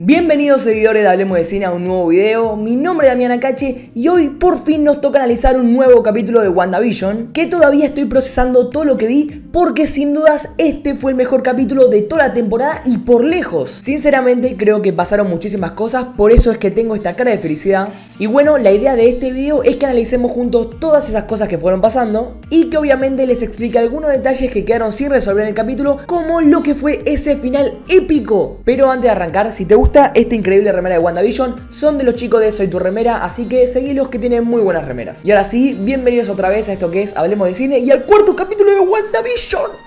Bienvenidos seguidores de Hablemos de Cine a un nuevo video. Mi nombre es Damián Acache y hoy por fin nos toca analizar un nuevo capítulo de WandaVision, que todavía estoy procesando todo lo que vi porque sin dudas este fue el mejor capítulo de toda la temporada y por lejos. Sinceramente creo que pasaron muchísimas cosas, por eso es que tengo esta cara de felicidad. Y bueno, la idea de este video es que analicemos juntos todas esas cosas que fueron pasando y que obviamente les explique algunos detalles que quedaron sin resolver en el capítulo, como lo que fue ese final épico. Pero antes de arrancar, si te gusta esta increíble remera de WandaVision, son de los chicos de Soy Tu Remera, así que seguilos que tienen muy buenas remeras. Y ahora sí, bienvenidos otra vez a esto que es Hablemos de Cine y al cuarto capítulo de WandaVision.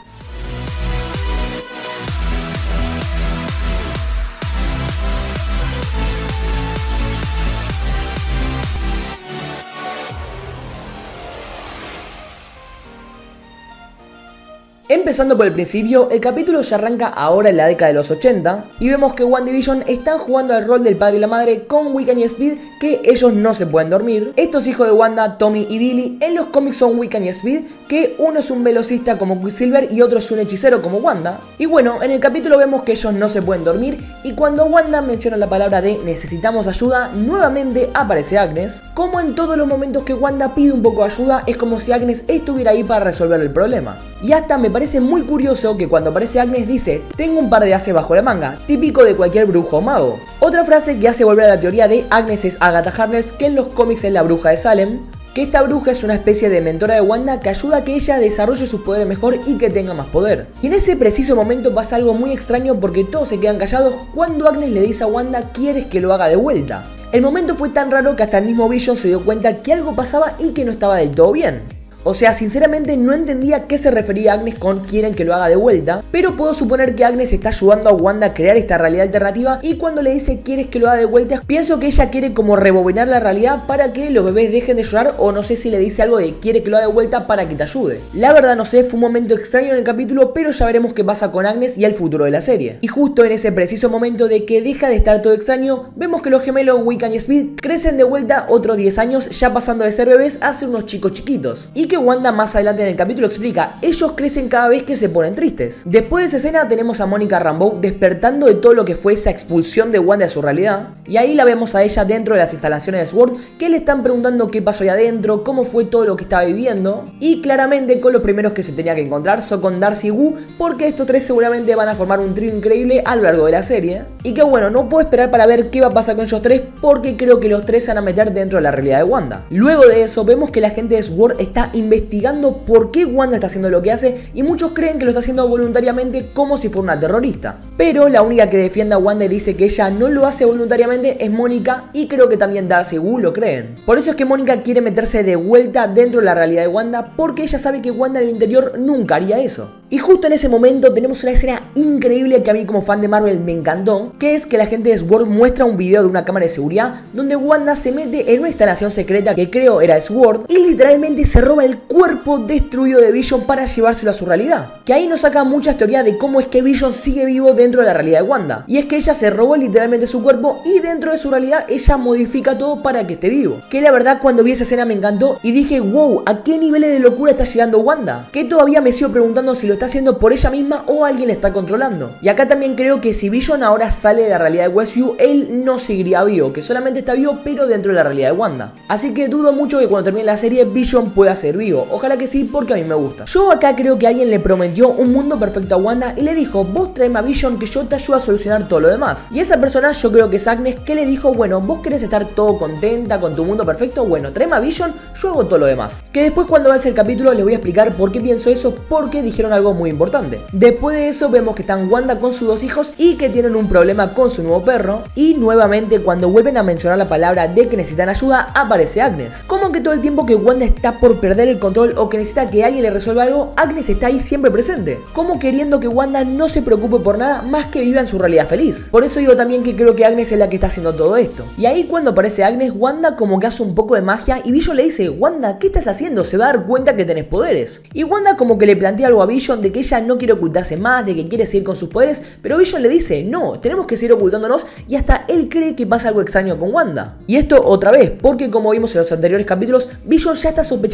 Empezando por el principio, el capítulo ya arranca ahora en la década de los 80 y vemos que WandaVision están jugando al rol del padre y la madre con Wiccan y Speed, que ellos no se pueden dormir. Estos hijos de Wanda, Tommy y Billy, en los cómics son Wiccan y Speed, que uno es un velocista como Quicksilver y otro es un hechicero como Wanda. Y bueno, en el capítulo vemos que ellos no se pueden dormir y cuando Wanda menciona la palabra de necesitamos ayuda, nuevamente aparece Agnes. Como en todos los momentos que Wanda pide un poco de ayuda, es como si Agnes estuviera ahí para resolver el problema. Y hasta me parece muy curioso que cuando aparece Agnes dice: tengo un par de ases bajo la manga, típico de cualquier brujo o mago. Otra frase que hace volver a la teoría de Agnes es Agatha Harkness, que en los cómics es la bruja de Salem, que esta bruja es una especie de mentora de Wanda que ayuda a que ella desarrolle sus poderes mejor y que tenga más poder. Y en ese preciso momento pasa algo muy extraño porque todos se quedan callados cuando Agnes le dice a Wanda: ¿quieres que lo haga de vuelta? El momento fue tan raro que hasta el mismo Vision se dio cuenta que algo pasaba y que no estaba del todo bien. O sea, sinceramente no entendía a qué se refería Agnes con quieren que lo haga de vuelta, pero puedo suponer que Agnes está ayudando a Wanda a crear esta realidad alternativa y cuando le dice quieres que lo haga de vuelta, pienso que ella quiere como rebobinar la realidad para que los bebés dejen de llorar, o no sé si le dice algo de quiere que lo haga de vuelta para que te ayude. La verdad no sé, fue un momento extraño en el capítulo, pero ya veremos qué pasa con Agnes y el futuro de la serie. Y justo en ese preciso momento de que deja de estar todo extraño, vemos que los gemelos Wiccan y Speed crecen de vuelta otros 10 años, ya pasando de ser bebés a ser unos chicos chiquitos. Y que Wanda más adelante en el capítulo explica, ellos crecen cada vez que se ponen tristes. Después de esa escena tenemos a Mónica Rambeau despertando de todo lo que fue esa expulsión de Wanda de su realidad, y ahí la vemos a ella dentro de las instalaciones de SWORD, que le están preguntando qué pasó ahí adentro, cómo fue todo lo que estaba viviendo, y claramente con los primeros que se tenía que encontrar son con Darcy y Wu, porque estos tres seguramente van a formar un trío increíble a lo largo de la serie, y que bueno, no puedo esperar para ver qué va a pasar con ellos tres, porque creo que los tres se van a meter dentro de la realidad de Wanda. Luego de eso vemos que la gente de SWORD está investigando por qué Wanda está haciendo lo que hace y muchos creen que lo está haciendo voluntariamente como si fuera una terrorista. Pero la única que defiende a Wanda y dice que ella no lo hace voluntariamente es Mónica, y creo que también Darcy y Wu lo creen. Por eso es que Mónica quiere meterse de vuelta dentro de la realidad de Wanda, porque ella sabe que Wanda en el interior nunca haría eso. Y justo en ese momento tenemos una escena increíble que a mí como fan de Marvel me encantó, que es que la gente de SWORD muestra un video de una cámara de seguridad donde Wanda se mete en una instalación secreta que creo era SWORD y literalmente se roba el cuerpo destruido de Vision para llevárselo a su realidad. Que ahí nos saca muchas teorías de cómo es que Vision sigue vivo dentro de la realidad de Wanda. Y es que ella se robó literalmente su cuerpo y dentro de su realidad ella modifica todo para que esté vivo. Que la verdad cuando vi esa escena me encantó y dije wow, ¿a qué niveles de locura está llegando Wanda? Que todavía me sigo preguntando si lo está haciendo por ella misma o alguien la está controlando. Y acá también creo que si Vision ahora sale de la realidad de Westview, él no seguiría vivo, que solamente está vivo pero dentro de la realidad de Wanda. Así que dudo mucho que cuando termine la serie Vision pueda ser vivo. Ojalá que sí, porque a mí me gusta. Yo acá creo que alguien le prometió un mundo perfecto a Wanda y le dijo: vos traeme a Vision que yo te ayudo a solucionar todo lo demás. Y esa persona yo creo que es Agnes, que le dijo: bueno, vos querés estar todo contenta con tu mundo perfecto, bueno, traeme a Vision, yo hago todo lo demás. Que después cuando avance el capítulo les voy a explicar por qué pienso eso, porque dijeron algo muy importante. Después de eso vemos que están Wanda con sus dos hijos y que tienen un problema con su nuevo perro, y nuevamente cuando vuelven a mencionar la palabra de que necesitan ayuda aparece Agnes. Como que todo el tiempo que Wanda está por perder el control o que necesita que alguien le resuelva algo, Agnes está ahí siempre presente, como queriendo que Wanda no se preocupe por nada más que viva en su realidad feliz. Por eso digo también que creo que Agnes es la que está haciendo todo esto. Y ahí cuando aparece Agnes, Wanda como que hace un poco de magia y Vision le dice: Wanda, ¿qué estás haciendo? Se va a dar cuenta que tenés poderes. Y Wanda como que le plantea algo a Vision de que ella no quiere ocultarse más, de que quiere seguir con sus poderes, pero Vision le dice: no, tenemos que seguir ocultándonos, y hasta él cree que pasa algo extraño con Wanda. Y esto otra vez, porque como vimos en los anteriores capítulos, Vision ya está sospechando de que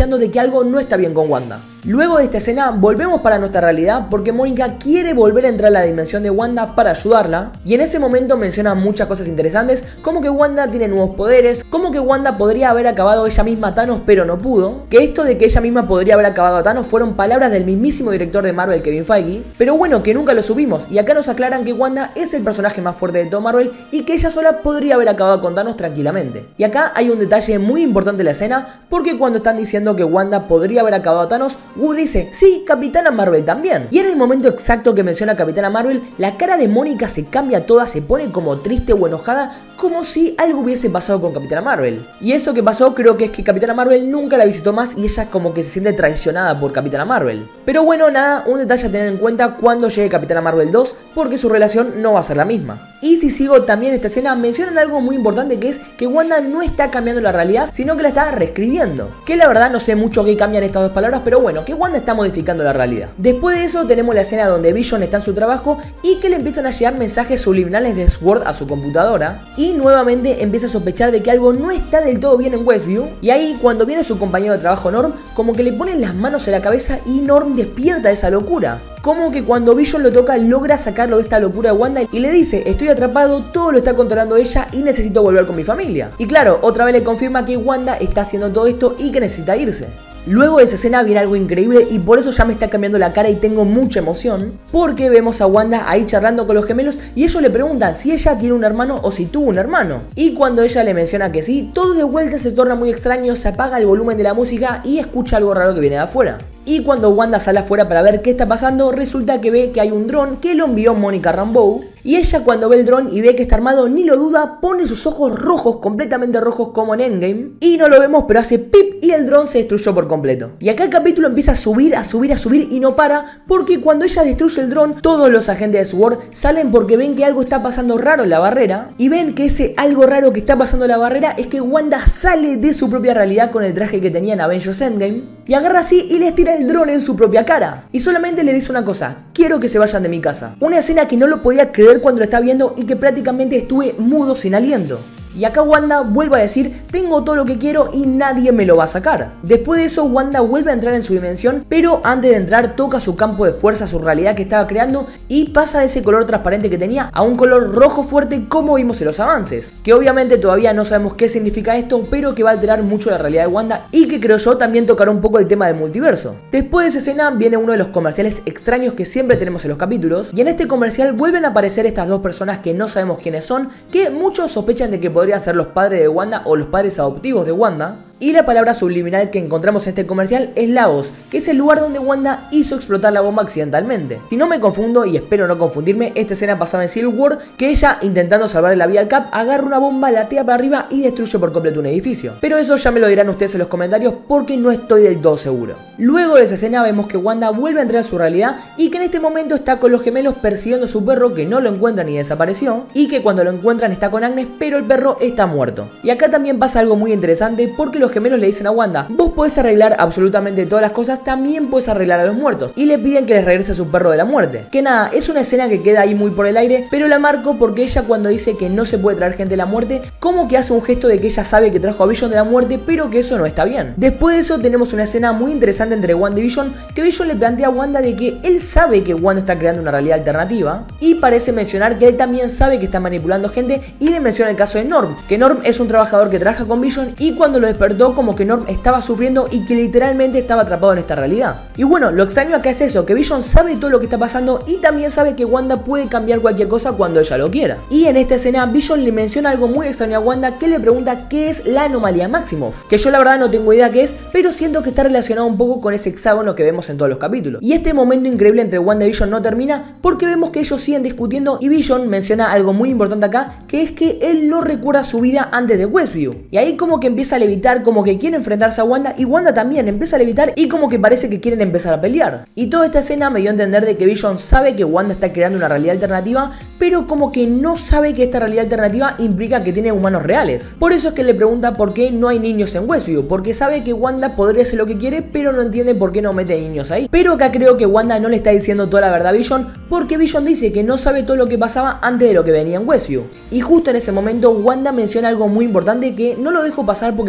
algo no está bien con Wanda. Luego de esta escena volvemos para nuestra realidad porque Mónica quiere volver a entrar a la dimensión de Wanda para ayudarla, y en ese momento menciona muchas cosas interesantes, como que Wanda tiene nuevos poderes, como que Wanda podría haber acabado ella misma a Thanos pero no pudo, que esto de que ella misma podría haber acabado a Thanos fueron palabras del mismísimo director de Marvel, Kevin Feige, pero bueno, que nunca lo subimos, y acá nos aclaran que Wanda es el personaje más fuerte de todo Marvel y que ella sola podría haber acabado con Thanos tranquilamente. Y acá hay un detalle muy importante en la escena, porque cuando están diciendo que Wanda podría haber acabado a Thanos, Wu dice, sí, Capitana Marvel también. Y en el momento exacto que menciona Capitana Marvel, la cara de Mónica se cambia toda, se pone como triste o enojada, como si algo hubiese pasado con Capitana Marvel. Y eso que pasó creo que es que Capitana Marvel nunca la visitó más y ella como que se siente traicionada por Capitana Marvel. Pero bueno, nada, un detalle a tener en cuenta cuando llegue Capitana Marvel 2, porque su relación no va a ser la misma. Y si sigo también esta escena, mencionan algo muy importante, que es que Wanda no está cambiando la realidad, sino que la está reescribiendo. Que la verdad no sé mucho qué cambian estas dos palabras, pero bueno, que Wanda está modificando la realidad. Después de eso tenemos la escena donde Vision está en su trabajo y que le empiezan a llegar mensajes subliminales de Sword a su computadora, y nuevamente empieza a sospechar de que algo no está del todo bien en Westview. Y ahí cuando viene su compañero de trabajo Norm, como que le ponen las manos en la cabeza y Norm despierta de esa locura. Como que cuando Vision lo toca logra sacarlo de esta locura de Wanda y le dice, estoy atrapado, todo lo está controlando ella y necesito volver con mi familia. Y claro, otra vez le confirma que Wanda está haciendo todo esto y que necesita irse. Luego de esa escena viene algo increíble y por eso ya me está cambiando la cara y tengo mucha emoción, porque vemos a Wanda ahí charlando con los gemelos y ellos le preguntan si ella tiene un hermano o si tuvo un hermano. Y cuando ella le menciona que sí, todo de vuelta se torna muy extraño, se apaga el volumen de la música y escucha algo raro que viene de afuera. Y cuando Wanda sale afuera para ver qué está pasando, resulta que ve que hay un dron que lo envió Mónica Rambeau. Y ella cuando ve el dron y ve que está armado, ni lo duda, pone sus ojos rojos, completamente rojos como en Endgame. Y no lo vemos, pero hace pip y el dron se destruyó por completo. Y acá el capítulo empieza a subir, a subir, a subir y no para, porque cuando ella destruye el dron, todos los agentes de SWORD salen porque ven que algo está pasando raro en la barrera. Y ven que ese algo raro que está pasando en la barrera es que Wanda sale de su propia realidad con el traje que tenía en Avengers Endgame. Y agarra así y les tira el dron en su propia cara. Y solamente le dice una cosa, quiero que se vayan de mi casa. Una escena que no lo podía creer cuando lo estaba viendo y que prácticamente estuve mudo sin aliento. Y acá Wanda vuelve a decir, tengo todo lo que quiero y nadie me lo va a sacar. Después de eso Wanda vuelve a entrar en su dimensión, pero antes de entrar toca su campo de fuerza, su realidad que estaba creando, y pasa de ese color transparente que tenía a un color rojo fuerte como vimos en los avances. Que obviamente todavía no sabemos qué significa esto, pero que va a alterar mucho la realidad de Wanda y que creo yo también tocará un poco el tema del multiverso. Después de esa escena viene uno de los comerciales extraños que siempre tenemos en los capítulos, y en este comercial vuelven a aparecer estas dos personas que no sabemos quiénes son, que muchos sospechan de que podrían ser los padres de Wanda o los padres adoptivos de Wanda. Y la palabra subliminal que encontramos en este comercial es Lagos, que es el lugar donde Wanda hizo explotar la bomba accidentalmente. Si no me confundo, y espero no confundirme, esta escena pasaba en Civil War, que ella, intentando salvarle la vida al Cap, agarra una bomba, la tira para arriba y destruye por completo un edificio. Pero eso ya me lo dirán ustedes en los comentarios porque no estoy del todo seguro. Luego de esa escena vemos que Wanda vuelve a entrar a su realidad y que en este momento está con los gemelos persiguiendo a su perro, que no lo encuentran y desapareció, y que cuando lo encuentran está con Agnes, pero el perro está muerto. Y acá también pasa algo muy interesante porque los gemelos le dicen a Wanda, vos podés arreglar absolutamente todas las cosas, también podés arreglar a los muertos, y le piden que les regrese a su perro de la muerte. Que nada, es una escena que queda ahí muy por el aire, pero la marco porque ella cuando dice que no se puede traer gente de la muerte, como que hace un gesto de que ella sabe que trajo a Vision de la muerte, pero que eso no está bien. Después de eso tenemos una escena muy interesante entre Wanda y Vision, que Vision le plantea a Wanda de que él sabe que Wanda está creando una realidad alternativa, y parece mencionar que él también sabe que está manipulando gente, y le menciona el caso de Norm, que Norm es un trabajador que trabaja con Vision, y cuando lo despertó como que Norm estaba sufriendo y que literalmente estaba atrapado en esta realidad. Y bueno, lo extraño acá es eso, que Vision sabe todo lo que está pasando y también sabe que Wanda puede cambiar cualquier cosa cuando ella lo quiera. Y en esta escena Vision le menciona algo muy extraño a Wanda, que le pregunta qué es la anomalía Maximoff, que yo la verdad no tengo idea qué es, pero siento que está relacionado un poco con ese hexágono que vemos en todos los capítulos. Y este momento increíble entre Wanda y Vision no termina porque vemos que ellos siguen discutiendo y Vision menciona algo muy importante acá, que es que él no recuerda su vida antes de Westview. Y ahí como que empieza a levitar, como que quiere enfrentarse a Wanda y Wanda también empieza a levitar y como que parece que quieren empezar a pelear. Y toda esta escena me dio a entender de que Vision sabe que Wanda está creando una realidad alternativa, pero como que no sabe que esta realidad alternativa implica que tiene humanos reales. Por eso es que le pregunta por qué no hay niños en Westview, porque sabe que Wanda podría hacer lo que quiere, pero no entiende por qué no mete niños ahí. Pero acá creo que Wanda no le está diciendo toda la verdad a Vision, porque Vision dice que no sabe todo lo que pasaba antes de lo que venía en Westview. Y justo en ese momento Wanda menciona algo muy importante que no lo dejo pasar porque creo que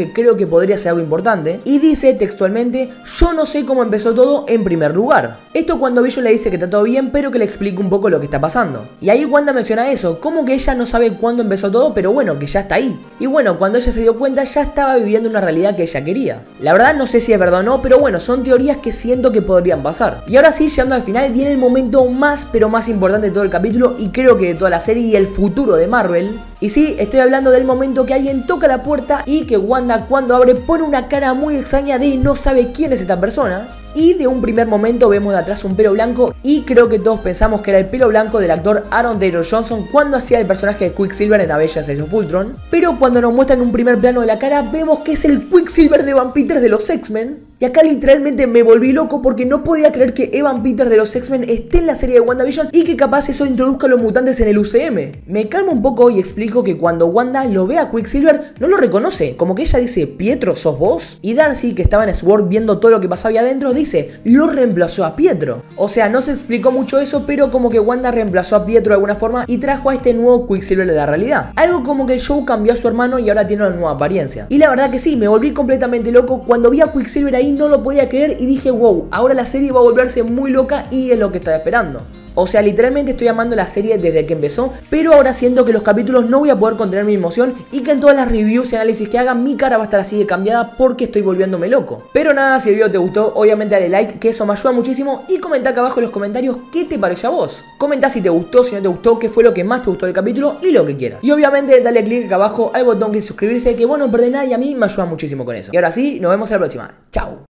que podría ser algo importante. Y dice textualmente: yo no sé cómo empezó todo en primer lugar. Esto cuando Vision le dice que está todo bien, pero que le explique un poco lo que está pasando. Y ahí Wanda menciona eso, como que ella no sabe cuándo empezó todo, pero bueno, que ya está ahí. Y bueno, cuando ella se dio cuenta, ya estaba viviendo una realidad que ella quería. La verdad no sé si es verdad o no, pero bueno, son teorías que siento que podrían pasar. Y ahora sí, llegando al final, viene el momento más pero más importante de todo el capítulo, y creo que de toda la serie y el futuro de Marvel. Y sí, estoy hablando del momento que alguien toca la puerta y que Wanda, cuando abre, pone una cara muy extraña de no sabe quién es esta persona. Y de un primer momento vemos de atrás un pelo blanco, y creo que todos pensamos que era el pelo blanco del actor Aaron Taylor Johnson cuando hacía el personaje de Quicksilver en Avengers Age of Ultron. Pero cuando nos muestran un primer plano de la cara, vemos que es el Quicksilver de Evan Peters de los X-Men. Y acá literalmente me volví loco porque no podía creer que Evan Peters de los X-Men esté en la serie de WandaVision y que capaz eso introduzca a los mutantes en el UCM. Me calmo un poco y explico que cuando Wanda lo ve a Quicksilver no lo reconoce, como que ella dice: Pietro, ¿sos vos? Y Darcy, que estaba en Sword viendo todo lo que pasaba ahí adentro, dice: lo reemplazó a Pietro. O sea, no se explicó mucho eso, pero como que Wanda reemplazó a Pietro de alguna forma y trajo a este nuevo Quicksilver de la realidad. Algo como que Joe cambió a su hermano y ahora tiene una nueva apariencia. Y la verdad que sí, me volví completamente loco cuando vi a Quicksilver ahí, no lo podía creer y dije: wow, ahora la serie va a volverse muy loca, y es lo que estaba esperando. O sea, literalmente estoy amando la serie desde que empezó, pero ahora siento que los capítulos no voy a poder contener mi emoción y que en todas las reviews y análisis que haga mi cara va a estar así de cambiada porque estoy volviéndome loco. Pero nada, si el video te gustó, obviamente dale like, que eso me ayuda muchísimo, y comenta acá abajo en los comentarios qué te pareció a vos. Comenta si te gustó, si no te gustó, qué fue lo que más te gustó del capítulo y lo que quieras. Y obviamente dale click acá abajo al botón que es suscribirse, que vos no perdés nada y a mí me ayuda muchísimo con eso. Y ahora sí, nos vemos en la próxima. Chao.